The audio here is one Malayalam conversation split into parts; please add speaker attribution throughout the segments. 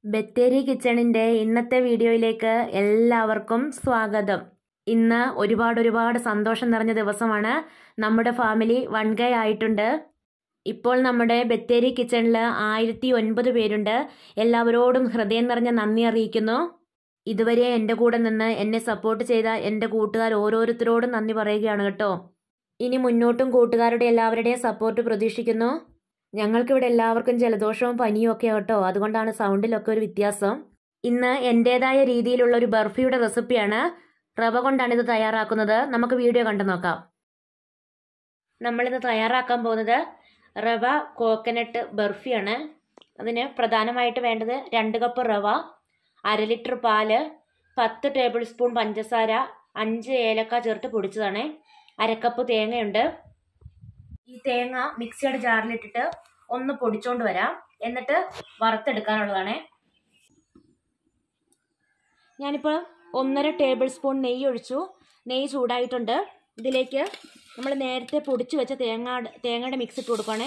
Speaker 1: ബത്തേരി കിച്ചണിൻ്റെ ഇന്നത്തെ വീഡിയോയിലേക്ക് എല്ലാവർക്കും സ്വാഗതം. ഇന്ന് ഒരുപാട് സന്തോഷം നിറഞ്ഞ ദിവസമാണ്. നമ്മുടെ ഫാമിലി 1K ആയിട്ടുണ്ട്. ഇപ്പോൾ നമ്മുടെ ബത്തേരി കിച്ചണിൽ 1009 പേരുണ്ട്. എല്ലാവരോടും ഹൃദയം നിറഞ്ഞ നന്ദി അറിയിക്കുന്നു. ഇതുവരെ എൻ്റെ കൂടെ നിന്ന് എന്നെ സപ്പോർട്ട് ചെയ്ത എൻ്റെ കൂട്ടുകാർ ഓരോരുത്തരോടും നന്ദി പറയുകയാണ് കേട്ടോ. ഇനി മുന്നോട്ടും കൂട്ടുകാരുടെ എല്ലാവരുടെയും സപ്പോർട്ട് പ്രതീക്ഷിക്കുന്നു. ഞങ്ങൾക്കിവിടെ എല്ലാവർക്കും ജലദോഷവും പനിയും ഒക്കെ കേട്ടോ, അതുകൊണ്ടാണ് സൗണ്ടിലൊക്കെ ഒരു വ്യത്യാസം. ഇന്ന് എൻ്റേതായ രീതിയിലുള്ള ഒരു ബർഫിയുടെ റെസിപ്പിയാണ്. റവ കൊണ്ടാണ് ഇത് തയ്യാറാക്കുന്നത്. നമുക്ക് വീഡിയോ കണ്ടു നോക്കാം. നമ്മളിത് തയ്യാറാക്കാൻ പോകുന്നത് റവ കോക്കനട്ട് ബർഫിയാണ്. അതിന് പ്രധാനമായിട്ട് വേണ്ടത് 2 കപ്പ് റവ, 1/2 ലിറ്റർ പാല്, 10 ടേബിൾ സ്പൂൺ പഞ്ചസാര, 5 ഏലക്ക ചേർത്ത് പൊടിച്ചതാണ്, 1/2 കപ്പ് തേങ്ങയുണ്ട്. ഈ തേങ്ങ മിക്സിയുടെ ജാറിലിട്ടിട്ട് ഒന്ന് പൊടിച്ചോണ്ട് വരാം, എന്നിട്ട് വറുത്തെടുക്കാനുള്ളതാണ്. ഞാനിപ്പോൾ 1.5 ടേബിൾ സ്പൂൺ നെയ്യ് ഒഴിച്ചു. നെയ്യ് ചൂടായിട്ടുണ്ട്. ഇതിലേക്ക് നമ്മൾ നേരത്തെ പൊടിച്ചു വെച്ച തേങ്ങയുടെ മിക്സ് ഇട്ട് കൊടുക്കുകയാണേ.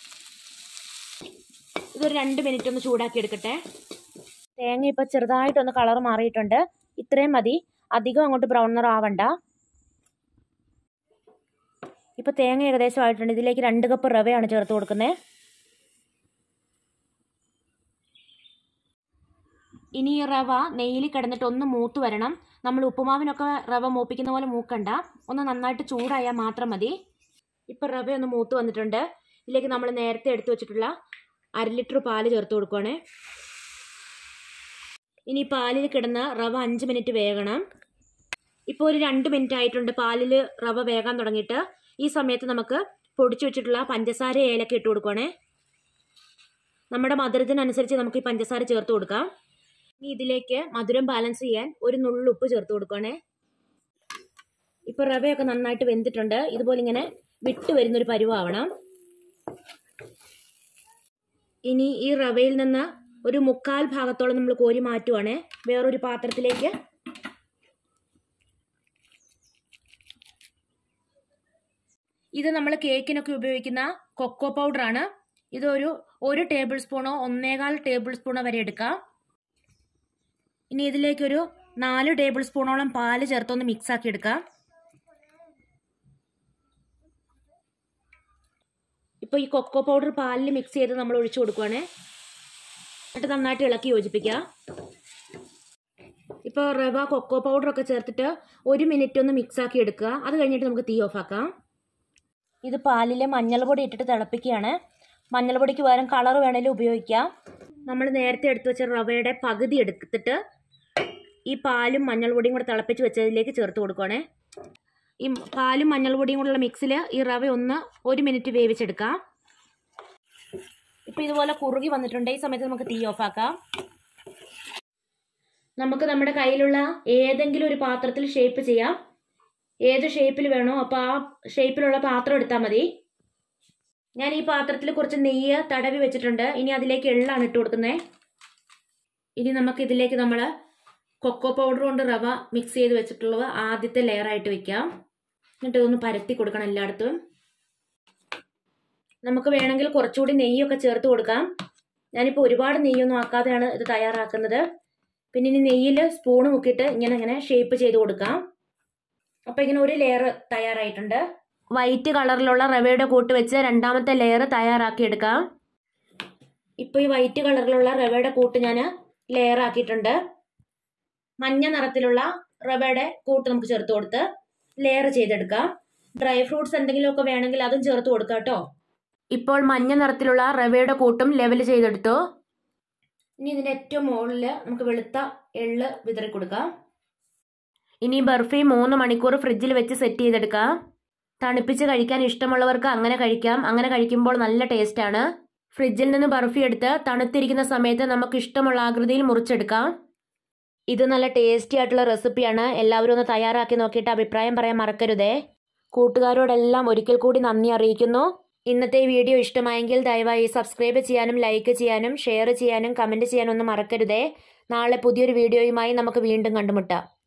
Speaker 1: ഇതൊരു 2 മിനിറ്റ് ഒന്ന് ചൂടാക്കി എടുക്കട്ടെ. തേങ്ങ ഇപ്പോൾ ചെറുതായിട്ടൊന്ന് കളർ മാറിയിട്ടുണ്ട്. ഇത്രയും മതി, അധികം അങ്ങോട്ട് ബ്രൗൺ നിറം ആവണ്ട. ഇപ്പോൾ തേങ്ങ ഏകദേശം ആയിട്ടുണ്ട്. ഇതിലേക്ക് 2 കപ്പ് റവയാണ് ചേർത്ത് കൊടുക്കുന്നത്. ഇനി ഈ റവ നെയ്യിൽ കിടന്നിട്ട് ഒന്ന് മൂത്ത് വരണം. നമ്മൾ ഉപ്പുമാവിനൊക്കെ റവ മൂപ്പിക്കുന്ന പോലെ മൂക്കണ്ട, ഒന്ന് നന്നായിട്ട് ചൂടായാൽ മാത്രം മതി. ഇപ്പം റവ ഒന്ന് മൂത്ത് വന്നിട്ടുണ്ട്. ഇതിലേക്ക് നമ്മൾ നേരത്തെ എടുത്തു വെച്ചിട്ടുള്ള 1/2 ലിറ്റർ പാല് ചേർത്ത് കൊടുക്കുകയാണ്. ഇനി പാലിൽ കിടന്ന് റവ 5 മിനിറ്റ് വേകണം. ഇപ്പോൾ ഒരു 2 മിനിറ്റ് ആയിട്ടുണ്ട് പാലിൽ റവ വേകാൻ തുടങ്ങിയിട്ട്. ഈ സമയത്ത് നമുക്ക് പൊടിച്ചു വെച്ചിട്ടുള്ള പഞ്ചസാര ഏലക്ക ഇട്ട് കൊടുക്കുകയാണേ. നമ്മുടെ മധുരത്തിനനുസരിച്ച് നമുക്ക് ഈ പഞ്ചസാര ചേർത്ത് കൊടുക്കാം. ഇനി ഇതിലേക്ക് മധുരം ബാലൻസ് ചെയ്യാൻ ഒരു നുള്ളുപ്പ് ചേർത്ത് കൊടുക്കുകയാണേ. ഇപ്പോൾ റവയൊക്കെ നന്നായിട്ട് വെന്തിട്ടുണ്ട്. ഇതുപോലെ ഇങ്ങനെ വിട്ട് വരുന്നൊരു പരുവാവണം. ഇനി ഈ റവയിൽ നിന്ന് ഒരു 1/4 ഭാഗത്തോളം നമ്മൾ കോരി മാറ്റുവാണേ വേറൊരു പാത്രത്തിലേക്ക്. ഇത് നമ്മൾ കേക്കിനൊക്കെ ഉപയോഗിക്കുന്ന കൊക്കോ പൗഡറാണ്. ഇതൊരു 1 ടേബിൾ സ്പൂണോ 1.25 ടേബിൾ സ്പൂണോ വരെ എടുക്കാം. ഇനി ഇതിലേക്കൊരു 4 ടേബിൾ സ്പൂണോളം പാല് ചേർത്തൊന്ന് മിക്സ് ആക്കി എടുക്കാം. ഇപ്പോൾ ഈ കൊക്കോ പൗഡർ പാലിൽ മിക്സ് ചെയ്ത് നമ്മൾ ഒഴിച്ചു കൊടുക്കുവാണേ. എന്നിട്ട് നന്നായിട്ട് ഇളക്കി യോജിപ്പിക്കാം. ഇപ്പോൾ റവ കൊക്കോ പൗഡറൊക്കെ ചേർത്തിട്ട് 1 മിനിറ്റ് ഒന്ന് മിക്സ് ആക്കി എടുക്കുക. അത് കഴിഞ്ഞിട്ട് നമുക്ക് തീ ഓഫ് ആക്കാം. ഇത് പാലിൽ മഞ്ഞൾപ്പൊടി ഇട്ടിട്ട് തിളപ്പിക്കുകയാണ്. മഞ്ഞൾപ്പൊടിക്ക് പകരം കളർ വേണമെങ്കിലും ഉപയോഗിക്കാം. നമ്മൾ നേരത്തെ എടുത്തു വെച്ച റവയുടെ പകുതി എടുത്തിട്ട് ഈ പാലും മഞ്ഞൾപ്പൊടിയും കൂടെ തിളപ്പിച്ച് വെച്ചതിലേക്ക് ചേർത്ത് കൊടുക്കുകയാണേ. ഈ പാലും മഞ്ഞൾപ്പൊടിയും കൂടെയുള്ള മിക്സിൽ ഈ റവ ഒന്ന് 1 മിനിറ്റ് വേവിച്ചെടുക്കാം. ഇപ്പോൾ ഇതുപോലെ കുറുകി വന്നിട്ടുണ്ട്. ഈ സമയത്ത് നമുക്ക് തീ ഓഫ് ആക്കാം. നമുക്ക് നമ്മുടെ കയ്യിലുള്ള ഏതെങ്കിലും ഒരു പാത്രത്തിൽ ഷേപ്പ് ചെയ്യാം. ഏത് ഷേപ്പിൽ വേണോ അപ്പോൾ ആ ഷേപ്പിലുള്ള പാത്രം എടുത്താൽ മതി. ഞാൻ ഈ പാത്രത്തിൽ കുറച്ച് നെയ്യ് തടവി വെച്ചിട്ടുണ്ട്. ഇനി അതിലേക്ക് എള്ളാണ് ഇട്ട് കൊടുക്കുന്നത്. ഇനി നമുക്ക് ഇതിലേക്ക് നമ്മൾ കൊക്കോ പൗഡർ കൊണ്ട് റവ മിക്സ് ചെയ്ത് വെച്ചിട്ടുള്ളത് ആദ്യത്തെ ലെയറായിട്ട് വെക്കാം. എന്നിട്ട് ഇതൊന്ന് പരത്തി കൊടുക്കണം എല്ലായിടത്തും. നമുക്ക് വേണമെങ്കിൽ കുറച്ചുകൂടി നെയ്യൊക്കെ ചേർത്ത് കൊടുക്കാം. ഞാനിപ്പോൾ ഒരുപാട് നെയ്യൊന്നും ആക്കാതെയാണ് ഇത് തയ്യാറാക്കുന്നത്. പിന്നെ ഇനി നെയ്യിൽ സ്പൂണ് മുക്കിയിട്ട് ഇങ്ങനെ ഷേപ്പ് ചെയ്ത് കൊടുക്കാം. അപ്പോൾ ഇങ്ങനെ ഒരു ലെയർ തയ്യാറായിട്ടുണ്ട്. വൈറ്റ് കളറിലുള്ള റവയുടെ കൂട്ട് വെച്ച് രണ്ടാമത്തെ ലെയർ തയ്യാറാക്കി എടുക്കാം. ഇപ്പോൾ ഈ വൈറ്റ് കളറിലുള്ള റവയുടെ കൂട്ട് ഞാൻ ലെയർ ആക്കിയിട്ടുണ്ട്. മഞ്ഞ നിറത്തിലുള്ള റവയുടെ കൂട്ട് നമുക്ക് ചേർത്ത് കൊടുത്ത് ലെയർ ചെയ്തെടുക്കാം. ഡ്രൈ ഫ്രൂട്ട്സ് എന്തെങ്കിലുമൊക്കെ വേണമെങ്കിൽ അതും ചേർത്ത് കൊടുക്കാം കേട്ടോ. ഇപ്പോൾ മഞ്ഞ നിറത്തിലുള്ള റവയുടെ കൂട്ടും ലെവൽ ചെയ്തെടുത്തു. ഇനി ഇതിൻ്റെ ഏറ്റവും മുകളിൽ നമുക്ക് വെളുത്ത എള്ള് വിതറി കൊടുക്കാം. ഇനി ബർഫി 3 മണിക്കൂർ ഫ്രിഡ്ജിൽ വെച്ച് സെറ്റ് ചെയ്തെടുക്കാം. തണുപ്പിച്ച് കഴിക്കാൻ ഇഷ്ടമുള്ളവർക്ക് അങ്ങനെ കഴിക്കാം. അങ്ങനെ കഴിക്കുമ്പോൾ നല്ല ടേസ്റ്റാണ്. ഫ്രിഡ്ജിൽ നിന്ന് ബർഫി എടുത്ത് തണുത്തിരിക്കുന്ന സമയത്ത് നമുക്ക് ഇഷ്ടമുള്ള ആകൃതിയിൽ മുറിച്ചെടുക്കാം. ഇത് നല്ല ടേസ്റ്റി ആയിട്ടുള്ള റെസിപ്പിയാണ്. എല്ലാവരും ഒന്ന് തയ്യാറാക്കി നോക്കിയിട്ട് അഭിപ്രായം പറയാൻ മറക്കരുതേ. കൂട്ടുകാരോടെല്ലാം ഒരിക്കൽ കൂടി നന്ദി അറിയിക്കുന്നു. ഇന്നത്തെ വീഡിയോ ഇഷ്ടമായെങ്കിൽ ദയവായി സബ്സ്ക്രൈബ് ചെയ്യാനും ലൈക്ക് ചെയ്യാനും ഷെയർ ചെയ്യാനും കമൻറ്റ് ചെയ്യാനും ഒന്നും മറക്കരുതേ. നാളെ പുതിയൊരു വീഡിയോയുമായി നമുക്ക് വീണ്ടും കണ്ടുമുട്ടാം.